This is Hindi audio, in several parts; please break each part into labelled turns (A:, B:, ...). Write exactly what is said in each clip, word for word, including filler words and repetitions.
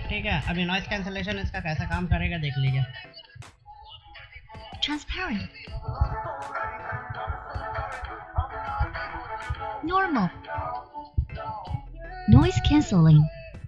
A: ठीक है, अभी नॉइस कैंसलेशन इसका कैसा काम करेगा देख लीजिए।
B: Transparent. Normal. Noise cancelling.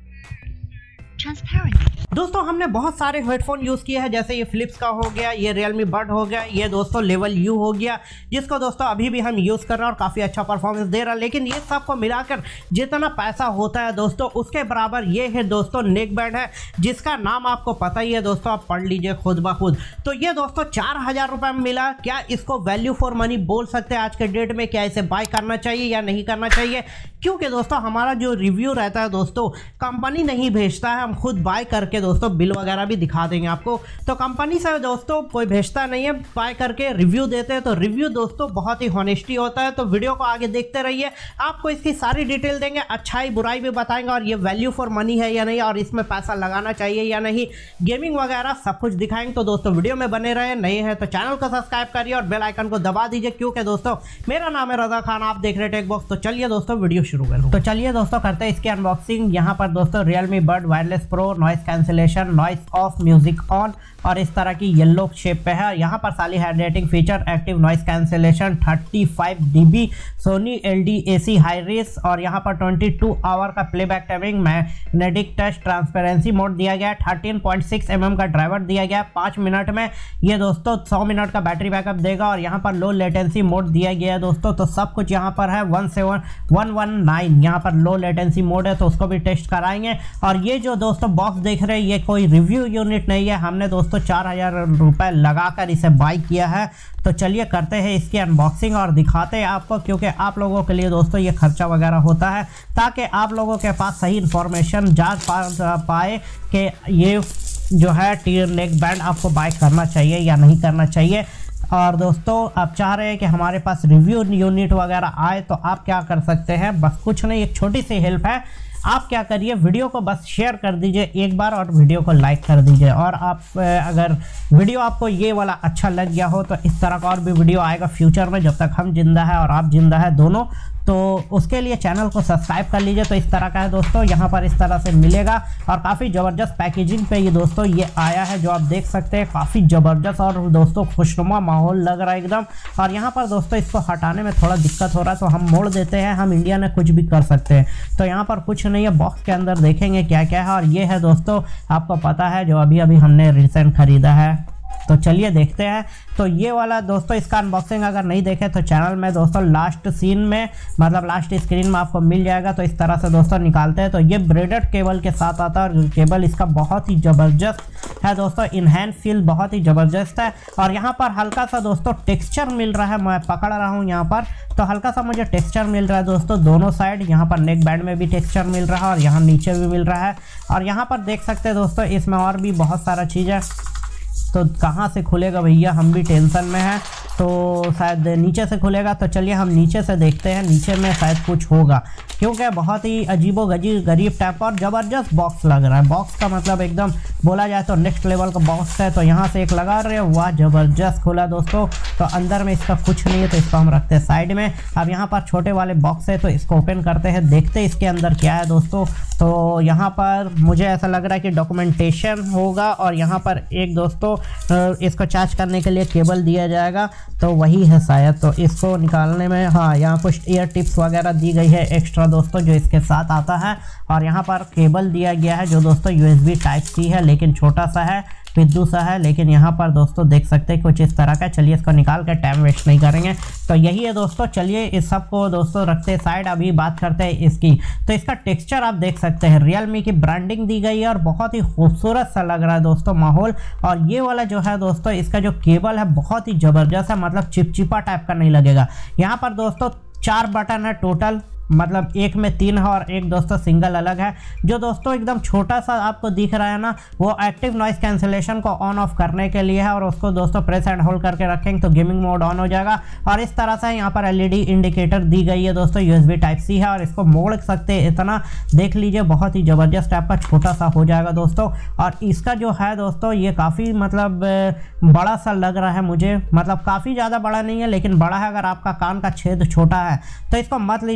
B: Transparent.
A: दोस्तों हमने बहुत सारे हेडफोन यूज़ किए हैं, जैसे ये फिलिप्स का हो गया, ये रियलमी बड हो गया, ये दोस्तों लेवल यू हो गया, जिसको दोस्तों अभी भी हम यूज़ कर रहे हैं और काफ़ी अच्छा परफॉर्मेंस दे रहा है। लेकिन ये सब को मिलाकर जितना पैसा होता है दोस्तों उसके बराबर ये है दोस्तों नेक बैंड है, जिसका नाम आपको पता ही है दोस्तों, आप पढ़ लीजिए खुद ब खुद। तो ये दोस्तों चार हज़ार रुपये में मिला। क्या इसको वैल्यू फॉर मनी बोल सकते हैं आज के डेट में? क्या इसे बाय करना चाहिए या नहीं करना चाहिए? क्योंकि दोस्तों हमारा जो रिव्यू रहता है दोस्तों, कंपनी नहीं भेजता है, हम खुद बाय करके दोस्तों बिल वगैरह भी दिखा देंगे आपको। तो कंपनी से दोस्तों कोई भेजता नहीं है, बाय करके रिव्यू देते हैं। तो रिव्यू दोस्तों बहुत ही हॉनेस्टी होता है। तो वीडियो को आगे देखते रहिए, आपको इसकी सारी डिटेल देंगे, अच्छाई बुराई भी बताएंगे और ये वैल्यू फॉर मनी है या नहीं, और इसमें पैसा लगाना चाहिए या नहीं, गेमिंग वगैरह सब कुछ दिखाएंगे। तो दोस्तों वीडियो में बने रहे, नए हैं तो चैनल को सब्सक्राइब करिए और बेल आइकन को दबा दीजिए, क्योंकि दोस्तों मेरा नाम है रजा खान, आप देख रहे हैं टेक बॉक्स। तो चलिए दोस्तों वीडियो शुरू करें। तो चलिए दोस्तों करते हैं इसकी अनबॉक्सिंग। यहाँ पर दोस्तों Realme bud wireless pro, noise cancellation, noise off, music on, और इस तरह की येलो शेप पे है। यहाँ पर साली hydrating feature, active noise cancellation, पैंतीस DB, Sony LDAC high res, और यहाँ पर बाईस आवर का playback timing, magnetic touch transparency mode दिया गया, तेरह पॉइंट छह एम एम का ड्राइवर दिया गया, पाँच मिनट में ये दोस्तों सौ मिनट का बैटरी बैकअप देगा, और यहाँ पर लो लेटेंसी मोड दिया गया है दोस्तों। तो सब कुछ यहाँ पर है। One seven one one nine यहाँ पर लो लेटेंसी मोड है, तो उसको भी टेस्ट कराएंगे। और ये जो दोस्तों बॉक्स देख रहे हैं, ये कोई रिव्यू यूनिट नहीं है, हमने दोस्तों चार हजार रुपए लगाकर इसे बाय किया है। तो चलिए करते हैं इसकी अनबॉक्सिंग और दिखाते हैं आपको, क्योंकि आप लोगों के लिए दोस्तों ये खर्चा वगैरह होता है, ताकि आप लोगों के पास सही इंफॉर्मेशन जांच पा पाए कि ये जो है टी नेक बैंड आपको बाय करना चाहिए या नहीं करना चाहिए। और दोस्तों आप चाह रहे हैं कि हमारे पास रिव्यू यूनिट वगैरह आए, तो आप क्या कर सकते हैं, बस कुछ नहीं, एक छोटी सी हेल्प है। आप क्या करिए, वीडियो को बस शेयर कर दीजिए एक बार और वीडियो को लाइक कर दीजिए। और आप अगर वीडियो आपको ये वाला अच्छा लग गया हो, तो इस तरह का और भी वीडियो आएगा फ्यूचर में, जब तक हम जिंदा है और आप जिंदा है दोनों। तो उसके लिए चैनल को सब्सक्राइब कर लीजिए। तो इस तरह का है दोस्तों, यहाँ पर इस तरह से मिलेगा, और काफ़ी ज़बरदस्त पैकेजिंग पे ये दोस्तों ये आया है, जो आप देख सकते हैं, काफ़ी ज़बरदस्त और दोस्तों खुशनुमा माहौल लग रहा है एकदम। और यहाँ पर दोस्तों इसको हटाने में थोड़ा दिक्कत हो रहा है, तो हम मोड़ देते हैं, हम इंडिया में कुछ भी कर सकते हैं। तो यहाँ पर कुछ नहीं है, बॉक्स के अंदर देखेंगे क्या क्या है। और ये है दोस्तों, आपको पता है, जो अभी अभी हमने रिसेंट खरीदा है। तो चलिए देखते हैं। तो ये वाला दोस्तों इसका अनबॉक्सिंग अगर नहीं देखे तो चैनल में दोस्तों लास्ट सीन में, मतलब लास्ट स्क्रीन में आपको मिल जाएगा। तो इस तरह से दोस्तों निकालते हैं। तो ये ब्रेडेड केबल के साथ आता है, और केबल इसका बहुत ही ज़बरदस्त है दोस्तों, इनहैंड फील बहुत ही ज़बरदस्त है। और यहाँ पर हल्का सा दोस्तों टेक्सचर मिल रहा है, मैं पकड़ रहा हूँ यहाँ पर, तो हल्का सा मुझे टेक्सचर मिल रहा है दोस्तों दोनों साइड। यहाँ पर नेक बैंड में भी टेक्सचर मिल रहा है और यहाँ नीचे भी मिल रहा है। और यहाँ पर देख सकते हैं दोस्तों, इसमें और भी बहुत सारा चीज़ है। तो कहाँ से खुलेगा भैया, हम भी टेंशन में हैं। तो शायद नीचे से खुलेगा, तो चलिए हम नीचे से देखते हैं, नीचे में शायद कुछ होगा, क्योंकि बहुत ही अजीबो गजीब गरीब टाइप और ज़बरदस्त बॉक्स लग रहा है। बॉक्स का मतलब एकदम बोला जाए तो नेक्स्ट लेवल का बॉक्स है। तो यहाँ से एक लगा रहे हैं, वाह ज़बरदस्त खुला दोस्तों। तो अंदर में इसका कुछ नहीं है, तो इसको हम रखते हैं साइड में। अब यहाँ पर छोटे वाले बॉक्स है, तो इसको ओपन करते हैं, देखते हैं इसके अंदर क्या है दोस्तों। तो यहाँ पर मुझे ऐसा लग रहा है कि डॉक्यूमेंटेशन होगा, और यहाँ पर एक दोस्तों इसको चार्ज करने के लिए केबल दिया जाएगा, तो वही है शायद। तो इसको निकालने में, हाँ, यहाँ कुछ ईयर टिप्स वगैरह दी गई है एक्स्ट्रा दोस्तों, जो इसके साथ आता है। और यहाँ पर केबल दिया गया है, जो दोस्तों यूएसबी टाइप सी है, लेकिन छोटा सा है, पिद्दू सा है, लेकिन यहाँ पर दोस्तों देख सकते हैं कुछ इस तरह का। चलिए इसको निकाल कर टाइम वेस्ट नहीं करेंगे। तो यही है दोस्तों, चलिए इस सब को दोस्तों रखते हैं साइड, अभी बात करते हैं इसकी। तो इसका टेक्सचर आप देख सकते हैं, रियलमी की ब्रांडिंग दी गई है, और बहुत ही खूबसूरत सा लग रहा है दोस्तों माहौल। और ये वाला जो है दोस्तों, इसका जो केबल है बहुत ही ज़बरदस्त है, मतलब चिपचिपा टाइप का नहीं लगेगा। यहाँ पर दोस्तों चार बटन है टोटल, मतलब एक में तीन है और एक दोस्तों सिंगल अलग है। जो दोस्तों एकदम छोटा सा आपको दिख रहा है ना, वो एक्टिव नॉइस कैंसिलेशन को ऑन ऑफ करने के लिए है, और उसको दोस्तों प्रेस एंड होल्ड करके रखेंगे तो गेमिंग मोड ऑन हो जाएगा। और इस तरह से यहाँ पर एलईडी इंडिकेटर दी गई है दोस्तों, यूएसबी टाइप सी है, और इसको मोड़ सकते हैं, इतना देख लीजिए, बहुत ही ज़बरदस्त टाइप का छोटा सा हो जाएगा दोस्तों। और इसका जो है दोस्तों, ये काफ़ी मतलब बड़ा सा लग रहा है मुझे, मतलब काफ़ी ज़्यादा बड़ा नहीं है, लेकिन बड़ा है। अगर आपका कान का छेद छोटा है तो इसको मत लीजिए, इसको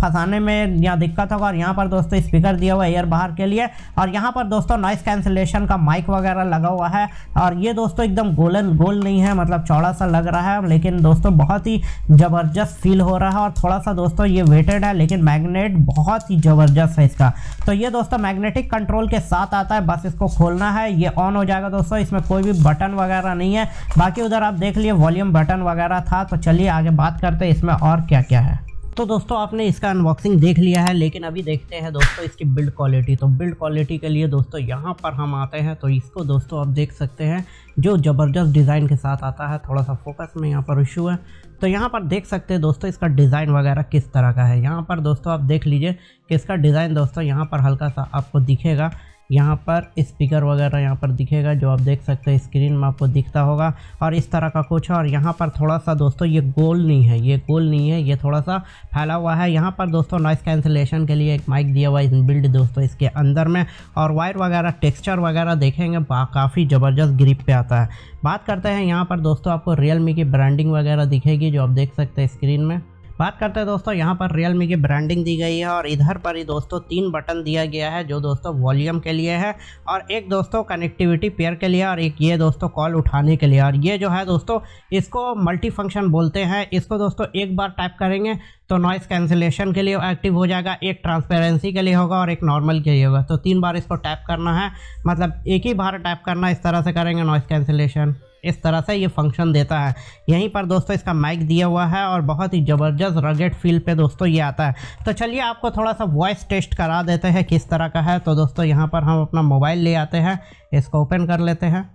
A: फंसाने में या दिक्कत होगा। और यहाँ पर दोस्तों स्पीकर दिया हुआ है एयर बाहर के लिए, और यहाँ पर दोस्तों नॉइस कैंसिलेशन का माइक वगैरह लगा हुआ है। और ये दोस्तों एकदम गोलन गोल नहीं है, मतलब चौड़ा सा लग रहा है, लेकिन दोस्तों बहुत ही ज़बरदस्त फील हो रहा है। और थोड़ा सा दोस्तों ये वेटेड है, लेकिन मैग्नेट बहुत ही ज़बरदस्त है इसका। तो ये दोस्तों मैग्नेटिक कंट्रोल के साथ आता है, बस इसको खोलना है, ये ऑन हो जाएगा दोस्तों। इसमें कोई भी बटन वगैरह नहीं है। बाकी उधर आप देख लिए वॉल्यूम बटन वगैरह था। तो चलिए आगे बात करते हैं इसमें और क्या क्या है। तो दोस्तों आपने इसका अनबॉक्सिंग देख लिया है, लेकिन अभी देखते हैं दोस्तों इसकी बिल्ड क्वालिटी। तो बिल्ड क्वालिटी के लिए दोस्तों यहाँ पर हम आते हैं, तो इसको दोस्तों आप देख सकते हैं जो ज़बरदस्त डिज़ाइन के साथ आता है। थोड़ा सा फोकस में यहाँ पर इशू है, तो यहाँ पर देख सकते हैं दोस्तों इसका डिज़ाइन वगैरह किस तरह का है। यहाँ पर दोस्तों आप देख लीजिए कि इसका डिज़ाइन दोस्तों यहाँ पर हल्का सा आपको दिखेगा, यहाँ पर स्पीकर वगैरह यहाँ पर दिखेगा, जो आप देख सकते हैं स्क्रीन में आपको दिखता होगा। और इस तरह का कुछ है। और यहाँ पर थोड़ा सा दोस्तों ये गोल नहीं है, ये गोल नहीं है, ये थोड़ा सा फैला हुआ है। यहाँ पर दोस्तों नॉइस कैंसिलेशन के लिए एक माइक दिया हुआ है इनबिल्ट दोस्तों इसके अंदर में। और वायर वगैरह टेक्सचर वगैरह देखेंगे काफ़ी ज़बरदस्त ग्रिप पे आता है। बात करते हैं यहाँ पर दोस्तों आपको रियलमी की ब्रांडिंग वगैरह दिखेगी, जो आप देख सकते हैं स्क्रीन में। बात करते हैं दोस्तों यहाँ पर रियलमी की ब्रांडिंग दी गई है, और इधर पर ही दोस्तों तीन बटन दिया गया है, जो दोस्तों वॉल्यूम के लिए है, और एक दोस्तों कनेक्टिविटी पेयर के लिए, और एक ये दोस्तों कॉल उठाने के लिए। और ये जो है दोस्तों इसको मल्टी फंक्शन बोलते हैं। इसको दोस्तों एक बार टाइप करेंगे तो नॉइस कैंसिलेशन के लिए एक्टिव हो जाएगा, एक ट्रांसपेरेंसी के लिए होगा और एक नॉर्मल के लिए होगा। तो तीन बार इसको टैप करना है, मतलब एक ही बार टैप करना है। इस तरह से करेंगे नॉइस कैंसिलेशन, इस तरह से ये फंक्शन देता है। यहीं पर दोस्तों इसका माइक दिया हुआ है, और बहुत ही ज़बरदस्त रगेड फील पे दोस्तों ये आता है। तो चलिए आपको थोड़ा सा वॉइस टेस्ट करा देते हैं किस तरह का है। तो दोस्तों यहाँ पर हम अपना मोबाइल ले आते हैं, इसको ओपन कर लेते हैं,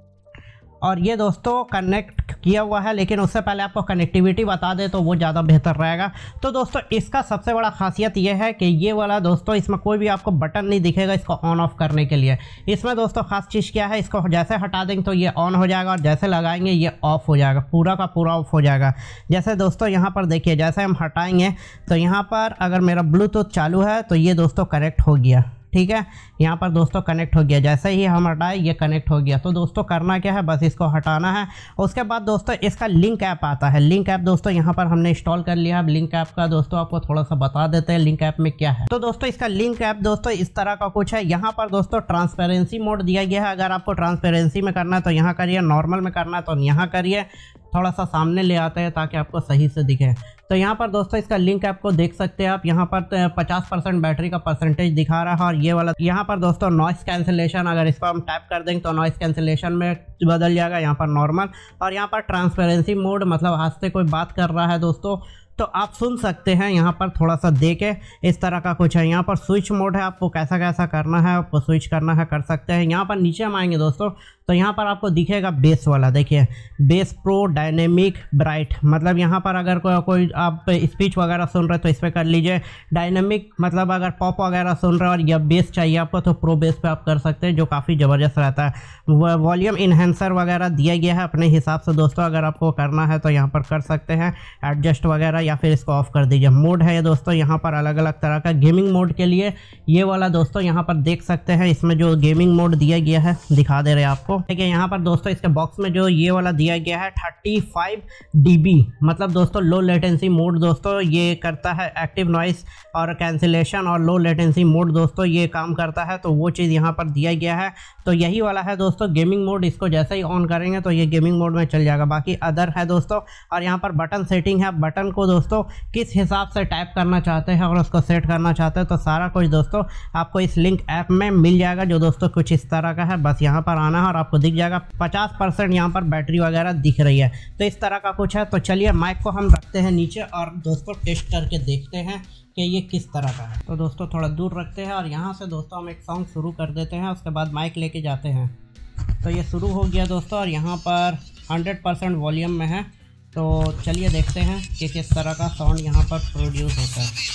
A: और ये दोस्तों कनेक्ट किया हुआ है। लेकिन उससे पहले आपको कनेक्टिविटी बता दे तो वो ज़्यादा बेहतर रहेगा। तो दोस्तों इसका सबसे बड़ा खासियत ये है कि ये वाला दोस्तों इसमें कोई भी आपको बटन नहीं दिखेगा इसको ऑन ऑफ करने के लिए। इसमें दोस्तों खास चीज़ क्या है, इसको जैसे हटा देंगे तो ये ऑन हो जाएगा, और जैसे लगाएंगे ये ऑफ हो जाएगा, पूरा का पूरा ऑफ हो जाएगा। जैसे दोस्तों यहाँ पर देखिए, जैसे हम हटाएंगे तो यहाँ पर अगर मेरा ब्लूटूथ चालू है तो ये दोस्तों कनेक्ट हो गया, ठीक है। यहाँ पर दोस्तों कनेक्ट हो गया, जैसे ही हम हटाए ये कनेक्ट हो गया। तो दोस्तों करना क्या है, बस इसको हटाना है। उसके बाद दोस्तों इसका लिंक ऐप आता है। लिंक ऐप दोस्तों यहाँ पर हमने इंस्टॉल कर लिया। अब लिंक ऐप का दोस्तों आपको थोड़ा सा बता देते हैं लिंक ऐप में क्या है। तो दोस्तों इसका लिंक ऐप दोस्तों इस तरह का कुछ है। यहाँ पर दोस्तों ट्रांसपेरेंसी मोड दिया गया है। अगर आपको ट्रांसपेरेंसी में करना है तो यहाँ करिए, नॉर्मल में करना है तो यहाँ करिए। थोड़ा सा सामने ले आते हैं ताकि आपको सही से दिखे। तो यहाँ पर दोस्तों इसका लिंक ऐप को देख सकते हैं आप। यहाँ पर पचास परसेंट बैटरी का परसेंटेज दिखा रहा है, और ये वाला यहाँ पर दोस्तों नॉइस कैंसिलेशन, अगर इसको हम टैप कर देंगे तो नॉइस कैंसिलेशन में बदल जाएगा। यहाँ पर नॉर्मल, और यहाँ पर ट्रांसपेरेंसी मोड, मतलब हाथ से कोई बात कर रहा है दोस्तों तो आप सुन सकते हैं। यहाँ पर थोड़ा सा दे के इस तरह का कुछ है। यहाँ पर स्विच मोड है, आपको कैसा कैसा करना है, आपको स्विच करना है कर सकते हैं। यहाँ पर नीचे हम आएंगे दोस्तों तो यहाँ पर आपको दिखेगा बेस वाला, देखिए बेस प्रो डायनेमिक ब्राइट, मतलब यहाँ पर अगर को, कोई आप स्पीच वगैरह सुन रहे तो इस पर कर लीजिए। डायनेमिक मतलब अगर पॉप वगैरह सुन रहे और या बेस चाहिए आपको तो प्रो बेस पे आप कर सकते हैं, जो काफ़ी ज़बरदस्त रहता है। वॉल्यूम इन्हेंसर वगैरह दिया गया है अपने हिसाब से दोस्तों, अगर आपको करना है तो यहाँ पर कर सकते हैं एडजस्ट वगैरह, या फिर इसको ऑफ कर दीजिए। मोड है दोस्तों यहाँ पर अलग अलग तरह का। गेमिंग मोड के लिए ये वाला दोस्तों यहाँ पर देख सकते हैं, इसमें जो गेमिंग मोड दिया गया है दिखा दे रहे हैं आपको। देखिए यहाँ पर दोस्तों इसके बॉक्स में जो ये वाला दिया गया है थर्टी फाइव डी बी, मतलब दोस्तों लो लेटेंसी मोड दोस्तों ये करता है। एक्टिव नॉइस और कैंसिलेशन और लो लेटेंसी मोड दोस्तों ये काम करता है, तो वो चीज़ यहाँ पर दिया गया है। तो यही वाला है दोस्तों गेमिंग मोड, इसको जैसे ही ऑन करेंगे तो ये गेमिंग मोड में चल जाएगा। बाकी अदर है दोस्तों, और यहाँ पर बटन सेटिंग है। बटन को दोस्तों किस हिसाब से टाइप करना चाहते हैं और उसको सेट करना चाहते हैं तो सारा कुछ दोस्तों आपको इस लिंक ऐप में मिल जाएगा, जो दोस्तों कुछ इस तरह का है। बस यहाँ पर आना है और आपको दिख जाएगा पचास परसेंट यहाँ पर बैटरी वगैरह दिख रही है। तो इस तरह का कुछ है। तो चलिए माइक को हम रखते हैं नीचे और दोस्तों टेस्ट करके देखते हैं कि ये किस तरह का है। तो दोस्तों थोड़ा दूर रखते हैं और यहाँ से दोस्तों हम एक सॉन्ग शुरू कर देते हैं, उसके बाद माइक लेके जाते हैं। तो ये शुरू हो गया दोस्तों और यहाँ पर हंड्रेड परसेंट वॉल्यूम में है। तो चलिए देखते हैं कि किस तरह का साउंड यहाँ पर प्रोड्यूस होता है।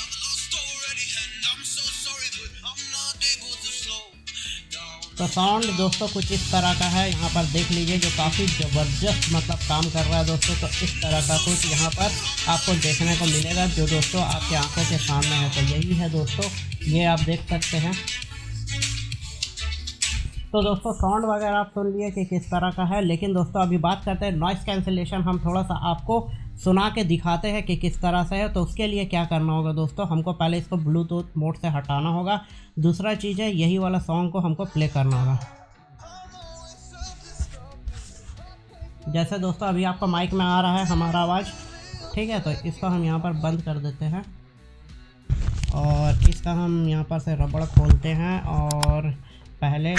A: तो साउंड दोस्तों कुछ इस तरह का है, यहाँ पर देख लीजिए, जो काफ़ी ज़बरदस्त मतलब काम कर रहा है दोस्तों। तो इस तरह का कुछ यहाँ पर आपको देखने को मिलेगा, जो दोस्तों आपकी आंखों के सामने है। तो यही है दोस्तों, ये आप देख सकते हैं। तो दोस्तों साउंड वगैरह आप सुन लिए कि किस तरह का है, लेकिन दोस्तों अभी बात करते हैं नॉइस कैंसिलेशन। हम थोड़ा सा आपको सुना के दिखाते हैं कि किस तरह से है। तो उसके लिए क्या करना होगा दोस्तों, हमको पहले इसको ब्लूटूथ मोड से हटाना होगा। दूसरा चीज़ है यही वाला सॉन्ग को हमको प्ले करना होगा। जैसे दोस्तों अभी आपको माइक में आ रहा है हमारा आवाज़, ठीक है। तो इसको हम यहाँ पर बंद कर देते हैं और इसका हम यहाँ पर से रबड़ खोलते हैं और पहले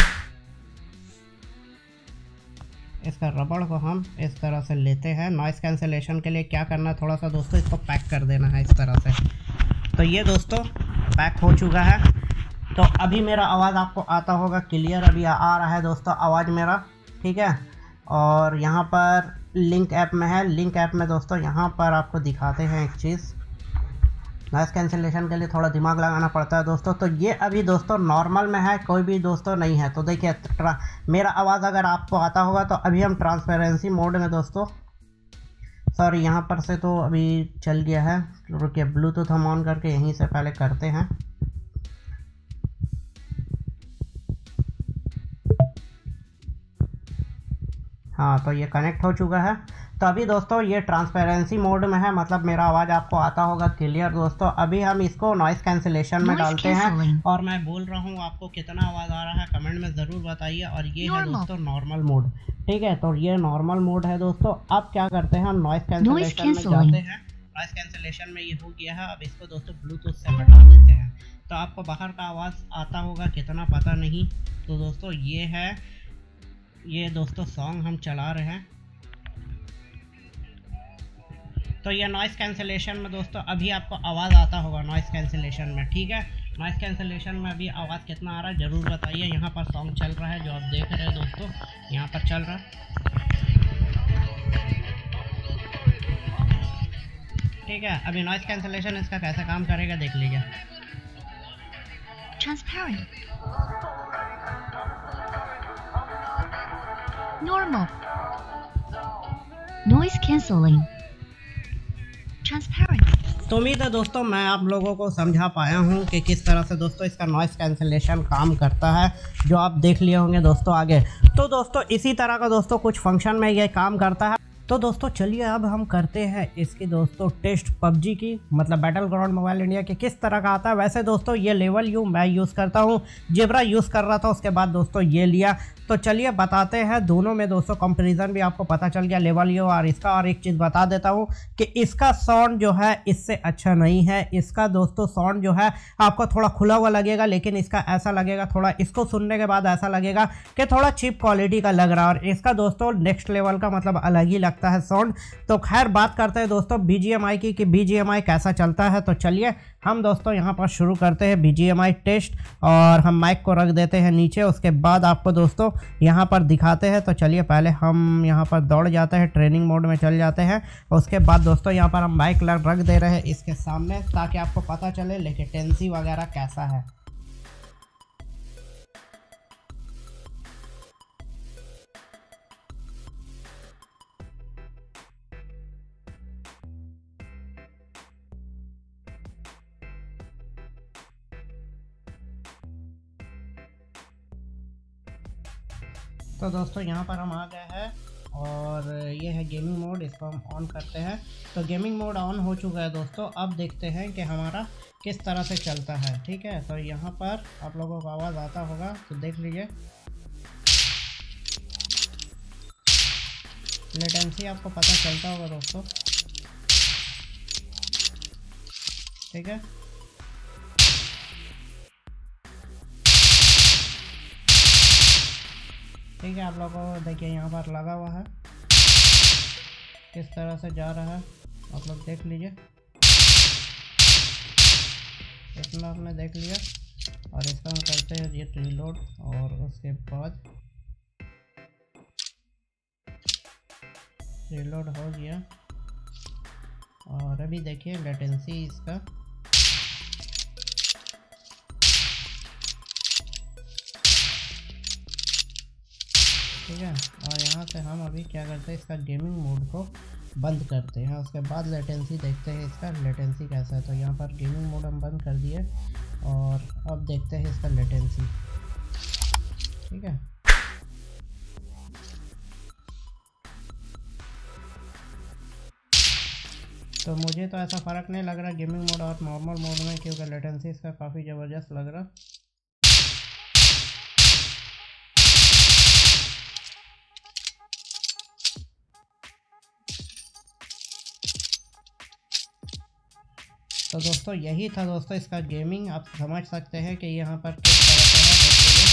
A: इसका रबड़ को हम इस तरह से लेते हैं। नॉइस कैंसिलेशन के लिए क्या करना है, थोड़ा सा दोस्तों इसको पैक कर देना है इस तरह से। तो ये दोस्तों पैक हो चुका है। तो अभी मेरा आवाज़ आपको आता होगा क्लियर, अभी आ रहा है दोस्तों आवाज़ मेरा, ठीक है। और यहाँ पर लिंक ऐप में है, लिंक ऐप में दोस्तों यहाँ पर आपको दिखाते हैं एक चीज़। नॉइस कैंसिलेशन के लिए थोड़ा दिमाग लगाना पड़ता है दोस्तों। तो ये अभी दोस्तों नॉर्मल में है, कोई भी दोस्तों नहीं है। तो देखिए मेरा आवाज़ अगर आपको आता होगा तो अभी हम ट्रांसपेरेंसी मोड में दोस्तों, सॉरी यहाँ पर से तो अभी चल गया है, रुकिए ब्लूटूथ हम ऑन करके यहीं से पहले करते हैं। हाँ तो ये कनेक्ट हो चुका है। तो अभी दोस्तों ये ट्रांसपेरेंसी मोड में है, मतलब मेरा आवाज़ आपको आता होगा क्लियर दोस्तों। अभी हम इसको नॉइस कैंसिलेशन में डालते हैं और मैं बोल रहा हूँ आपको कितना आवाज़ आ रहा है कमेंट में ज़रूर बताइए। और ये है दोस्तों नॉर्मल मोड, ठीक है। तो ये नॉर्मल मोड है दोस्तों। अब क्या करते हैं, हम नॉइस कैंसिलेशन में जाते हैं। नॉइस कैंसिलेशन में ये हो गया है। अब इसको दोस्तों ब्लूटूथ से हटा देते हैं। तो आपको बाहर का आवाज़ आता होगा कितना पता नहीं। तो दोस्तों ये है, ये दोस्तों सॉन्ग हम चला रहे हैं। तो ये नॉइस कैंसिलेशन में दोस्तों अभी आपको आवाज़ आता होगा नॉइस कैंसिलेशन में, ठीक है। नॉइस कैंसिलेशन में अभी आवाज़ कितना आ रहा है ज़रूर बताइए। यहाँ पर सॉन्ग चल रहा है जो आप देख रहे हैं दोस्तों, यहाँ पर चल रहा है, ठीक है। अभी नॉइस कैंसिलेशन इसका कैसे काम करेगा देख लीजिए।
B: Transparent. Normal. Noise cancelling. Transparent.
A: तो उम्मीद है दोस्तों मैं आप लोगों को समझा पाया हूँ कि किस तरह से दोस्तों इसका नॉइस कैंसिलेशन काम करता है, जो आप देख लिए होंगे दोस्तों आगे। तो दोस्तों इसी तरह का दोस्तों कुछ फंक्शन में ये काम करता है। तो दोस्तों चलिए अब हम करते हैं इसकी दोस्तों टेस्ट पबजी की, मतलब बैटल ग्राउंड मोबाइल इंडिया के किस तरह का आता है। वैसे दोस्तों ये लेवल यू मैं यूज़ करता हूँ, जेब्रा यूज़ कर रहा था, उसके बाद दोस्तों ये लिया। तो चलिए बताते हैं दोनों में दोस्तों कंपैरिजन भी आपको पता चल गया लेवल यू और इसका। और एक चीज़ बता देता हूँ कि इसका साउंड जो है इससे अच्छा नहीं है। इसका दोस्तों साउंड जो है आपको थोड़ा खुला हुआ लगेगा, लेकिन इसका ऐसा लगेगा थोड़ा, इसको सुनने के बाद ऐसा लगेगा कि थोड़ा चीप क्वालिटी का लग रहा है। और इसका दोस्तों नेक्स्ट लेवल का मतलब अलग ही लगता है साउंड। तो खैर बात करते हैं दोस्तों बीजीएमआई की कि बीजीएमआई कैसा चलता है। तो चलिए हम दोस्तों यहाँ पर शुरू करते हैं बीजीएमआई टेस्ट और हम माइक को रख देते हैं नीचे। उसके बाद आपको दोस्तों यहाँ पर दिखाते हैं। तो चलिए पहले हम यहाँ पर दौड़ जाते हैं, ट्रेनिंग मोड में चल जाते हैं। उसके बाद दोस्तों यहाँ पर हम माइक रख दे रहे हैं इसके सामने ताकि आपको पता चले लेटेंसी वगैरह कैसा है। तो दोस्तों यहाँ पर हम आ गए हैं और ये है गेमिंग मोड, इसको हम ऑन करते हैं। तो गेमिंग मोड ऑन हो चुका है दोस्तों। अब देखते हैं कि हमारा किस तरह से चलता है, ठीक है। तो यहाँ पर आप लोगों को आवाज़ आता होगा तो देख लीजिए। लेटेंसी आपको पता चलता होगा दोस्तों, ठीक है। ठीक है, आप लोगों को देखिए यहाँ पर लगा हुआ है किस तरह से जा रहा है, आप लोग देख लीजिए। इतना आपने देख लिया और इसका हम करते हैं ये रीलोड और उसके बाद रीलोड हो गया। और अभी देखिए लेटेंसी इसका ठीक है। और यहाँ से हम अभी क्या करते हैं, इसका गेमिंग मोड को बंद करते हैं। उसके बाद लेटेंसी देखते हैं इसका लेटेंसी कैसा है। तो यहाँ पर गेमिंग मोड हम बंद कर दिए और अब देखते हैं इसका लेटेंसी, ठीक है। तो मुझे तो ऐसा फ़र्क नहीं लग रहा गेमिंग मोड और नॉर्मल मोड में, क्योंकि लेटेंसी इसका काफ़ी ज़बरदस्त लग रहा। तो दोस्तों यही था दोस्तों इसका गेमिंग। आप समझ सकते हैं कि यहाँ पर किस तरह से है,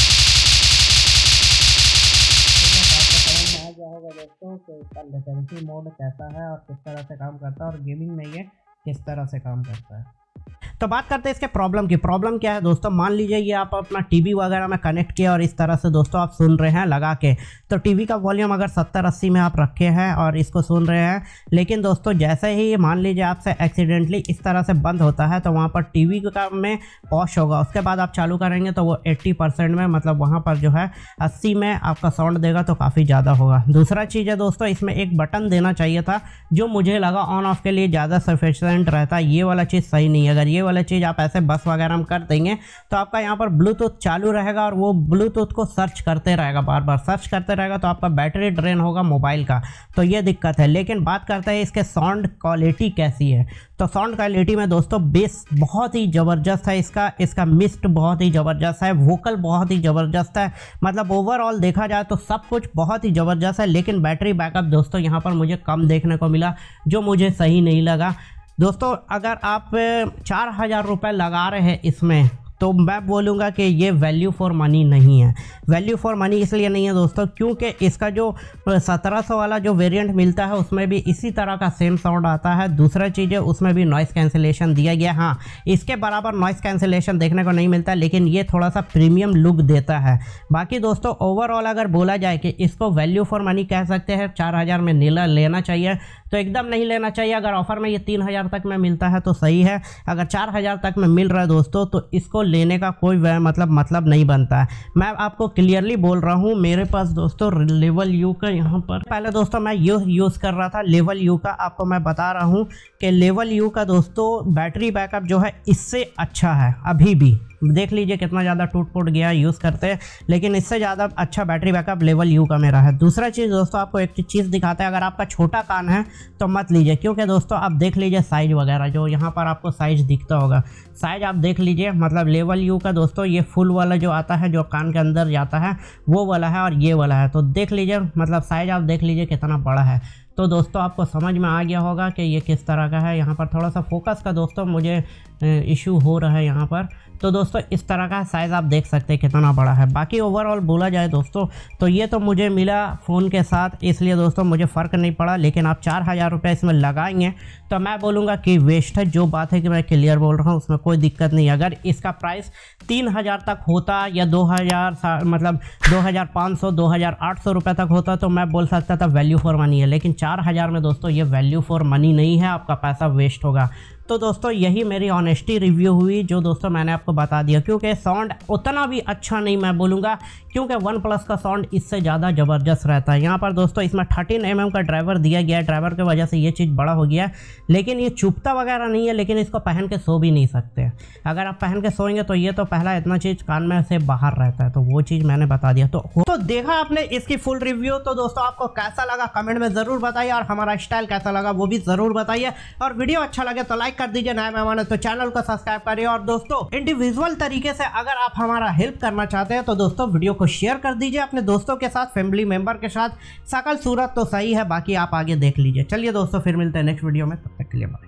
A: आपको समझ में आ गया होगा दोस्तों कि इसका लेटेंसी मोड कैसा है और किस तरह से काम करता है और गेमिंग में ये किस तरह से काम करता है। तो बात करते हैं इसके प्रॉब्लम की। प्रॉब्लम क्या है दोस्तों, मान लीजिए ये आप अपना टीवी वगैरह में कनेक्ट किया और इस तरह से दोस्तों आप सुन रहे हैं लगा के, तो टीवी का वॉल्यूम अगर सत्तर अस्सी में आप रखे हैं और इसको सुन रहे हैं, लेकिन दोस्तों जैसे ही मान लीजिए आपसे एक्सीडेंटली इस तरह से बंद होता है तो वहाँ पर टीवी का में पॉश होगा, उसके बाद आप चालू करेंगे तो वो अस्सी परसेंट में, मतलब वहाँ पर जो है अस्सी में आपका साउंड देगा तो काफ़ी ज़्यादा होगा। दूसरा चीज़ है दोस्तों, इसमें एक बटन देना चाहिए था जो मुझे लगा ऑन ऑफ के लिए ज़्यादा सफिशिएंट रहता। ये वाला चीज़ सही नहीं है। अगर ये वाला चीज़ आप ऐसे बस वगैरह में कर देंगे तो आपका यहाँ पर ब्लूटूथ चालू रहेगा और वो ब्लूटूथ को सर्च करते रहेगा, बार बार सर्च करते रहेगा, तो आपका बैटरी ड्रेन होगा मोबाइल का, तो ये दिक्कत है। लेकिन बात करते हैं इसके साउंड क्वालिटी कैसी है। तो साउंड क्वालिटी में दोस्तों बेस बहुत ही ज़बरदस्त है इसका, इसका मिस्ट बहुत ही ज़बरदस्त है, वोकल बहुत ही ज़बरदस्त है, मतलब ओवरऑल देखा जाए तो सब कुछ बहुत ही ज़बरदस्त है। लेकिन बैटरी बैकअप दोस्तों यहाँ पर मुझे कम देखने को मिला, जो मुझे सही नहीं लगा। दोस्तों अगर आप चार हज़ार रुपये लगा रहे हैं इसमें, तो मैं बोलूँगा कि ये वैल्यू फॉर मनी नहीं है। वैल्यू फॉर मनी इसलिए नहीं है दोस्तों क्योंकि इसका जो सत्रह सौ वाला जो वेरिएंट मिलता है उसमें भी इसी तरह का सेम साउंड आता है। दूसरा चीज़ है उसमें भी नॉइज़ कैंसिलेशन दिया गया, हाँ इसके बराबर नॉइज़ कैंसिलेशन देखने को नहीं मिलता, लेकिन ये थोड़ा सा प्रीमियम लुक देता है। बाकी दोस्तों ओवरऑल अगर बोला जाए कि इसको वैल्यू फॉर मनी कह सकते हैं, चार हज़ार में नीला लेना चाहिए तो एकदम नहीं लेना चाहिए। अगर ऑफ़र में ये तीन हज़ार तक में मिलता है तो सही है, अगर चार हज़ार तक में मिल रहा है दोस्तों तो इसको लेने का कोई मतलब मतलब नहीं बनता है। मैं आपको क्लियरली बोल रहा हूँ, मेरे पास दोस्तों लेवल यू का यहाँ पर पहले दोस्तों मैं यू यूज़ कर रहा था लेवल यू का। आपको मैं बता रहा हूँ कि लेवल यू का दोस्तों बैटरी बैकअप जो है इससे अच्छा है। अभी भी देख लीजिए कितना ज़्यादा टूट फूट गया यूज़ करते हैं, लेकिन इससे ज़्यादा अच्छा बैटरी बैकअप लेवल यू का मेरा है। दूसरा चीज़ दोस्तों आपको एक चीज़ दिखाते हैं, अगर आपका छोटा कान है तो मत लीजिए, क्योंकि दोस्तों आप देख लीजिए साइज़ वगैरह, जो यहाँ पर आपको साइज़ दिखता होगा, साइज़ आप देख लीजिए, मतलब लेवल यू का दोस्तों ये फुल वाला जो आता है जो कान के अंदर जाता है वो वाला है और ये वाला है, तो देख लीजिए मतलब साइज़ आप देख लीजिए कितना बड़ा है। तो दोस्तों आपको समझ में आ गया होगा कि ये किस तरह का है। यहाँ पर थोड़ा सा फोकस का दोस्तों मुझे इशू हो रहा है यहाँ पर, तो दोस्तों इस तरह का साइज़ आप देख सकते हैं कितना बड़ा है। बाकी ओवरऑल बोला जाए दोस्तों तो ये तो मुझे मिला फ़ोन के साथ, इसलिए दोस्तों मुझे फ़र्क नहीं पड़ा। लेकिन आप चार हज़ार रुपये इसमें लगाएंगे तो मैं बोलूँगा कि वेस्ट है। जो बात है कि मैं क्लियर बोल रहा हूँ, उसमें कोई दिक्कत नहीं। अगर इसका प्राइस तीन हज़ार तक होता या दो हज़ार मतलब दो हज़ार पाँच सौ दो हज़ार आठ सौ रुपये तक होता तो मैं बोल सकता था वैल्यू फॉर मनी है, लेकिन चार हज़ार में दोस्तों ये वैल्यू फॉर मनी नहीं है, आपका पैसा वेस्ट होगा। तो दोस्तों यही मेरी ऑनेस्टी रिव्यू हुई जो दोस्तों मैंने आपको बता दिया, क्योंकि साउंड उतना भी अच्छा नहीं मैं बोलूँगा, क्योंकि वन प्लस का साउंड इससे ज़्यादा ज़बरदस्त रहता है। यहाँ पर दोस्तों इसमें थर्टीन एम एम का ड्राइवर दिया गया है, ड्राइवर की वजह से ये चीज़ बड़ा हो गया है, लेकिन ये चुभता वगैरह नहीं है, लेकिन इसको पहन के सो भी नहीं सकते। अगर आप पहन के सोएंगे तो ये तो पहला इतना चीज़ कान में से बाहर रहता है, तो वो चीज़ मैंने बता दिया। तो तो देखा आपने इसकी फुल रिव्यू, तो दोस्तों आपको कैसा लगा कमेंट में ज़रूर बताइए, और हमारा स्टाइल कैसा लगा वो भी ज़रूर बताइए, और वीडियो अच्छा लगे तो लाइक कर दीजिए, नए मेहमान तो चैनल को सब्सक्राइब करिए। और दोस्तों इंडिविजुअल तरीके से अगर आप हमारा हेल्प करना चाहते हैं तो दोस्तों वीडियो को शेयर कर दीजिए अपने दोस्तों के साथ, फैमिली मेंबर के साथ। शकल सूरत तो सही है, बाकी आप आगे देख लीजिए। चलिए दोस्तों फिर मिलते हैं नेक्स्ट वीडियो में, तब तक के लिए बाय।